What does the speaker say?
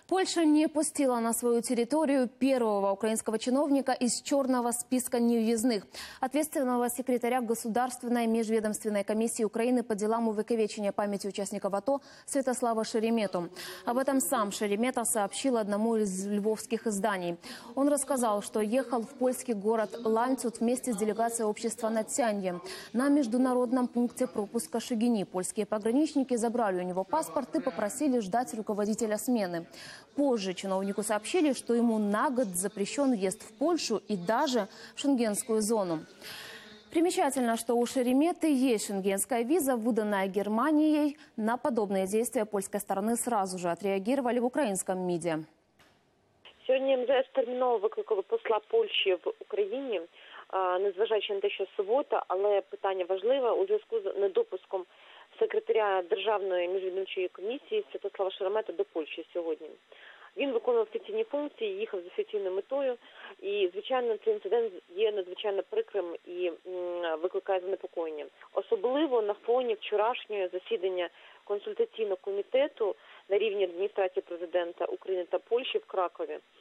Польша не пустила на свою территорию первого украинского чиновника из черного списка невъездных. Ответственного секретаря Государственной межведомственной комиссии Украины по делам увековечения памяти участников АТО Святослава Шеремету. Об этом сам Шеремета сообщил одному из львовских изданий. Он рассказал, что ехал в польский город Ланцют вместе с делегацией общества «Надсянье». На международном пункте пропуска Шегини польские пограничники забрали у него паспорт и попросили ждать руководителя смены. Позже чиновнику сообщили, что ему на год запрещен въезд в Польшу и даже в шенгенскую зону. Примечательно, что у Шереметы есть шенгенская виза, выданная Германией. На подобные действия польской стороны сразу же отреагировали в українському МІДі. Сьогодні МЗС терміново викликало посла Польщі в Україні, незважаючи на те, що субота, але питання важливе у зв'язку з недопуском секретаря Державної міжвідомчої комісії Святослава Шеремети до Польщі сьогодні. Він виконував офіційні функції, їхав з офіційною метою. І, звичайно, цей інцидент є надзвичайно прикрим і викликає занепокоєння. Особливо на фоні вчорашнього засідання консультаційного комітету на рівні адміністрації президента України та Польщі в Кракові.